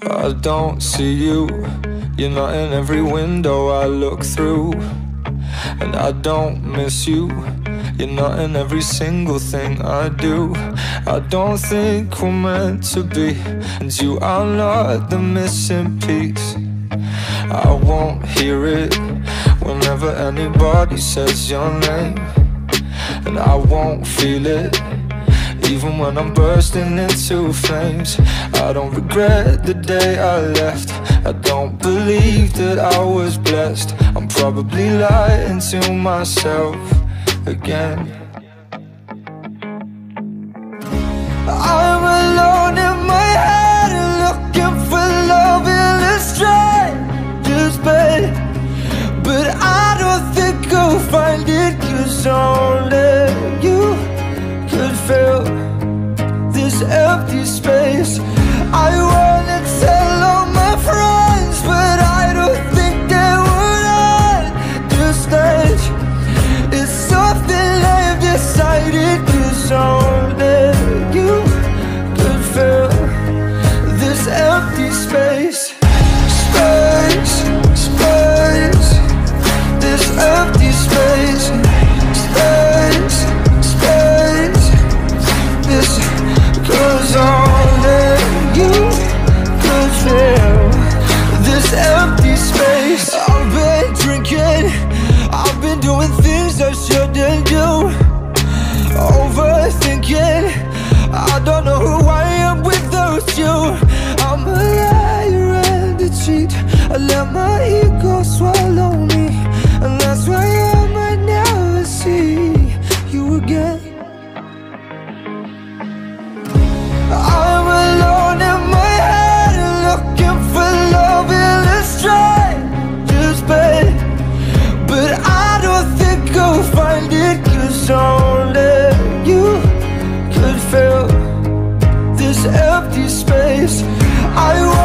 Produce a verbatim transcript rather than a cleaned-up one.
I don't see you, you're not in every window I look through. And I don't miss you, you're not in every single thing I do. I don't think we're meant to be, and you are not the missing piece. I won't hear it whenever anybody says your name, and I won't feel it even when I'm bursting into flames. I don't regret the day I left, I don't believe that I was blessed. I'm probably lying to myself again. I'm alone in my head and looking for love in a stranger's bed, but I don't think I'll find it, 'cause only you could fill this empty space. I wanna tell all my friends, but I don't think they would understand. It's something I've decided, 'cause only you could fill this empty space. Space, space, this empty space. Space, space, this, 'cause only you could fill this empty space. I've been drinking, I've been doing things I shouldn't do, overthinking, I don't know who I am without you. I'm a liar and a cheat, I let my ego swallow me, and that's why I might never see you again. I'm alone in my head and looking for love in a stranger's bed, but I don't think I'll find it, 'cause only you could fill this empty space. I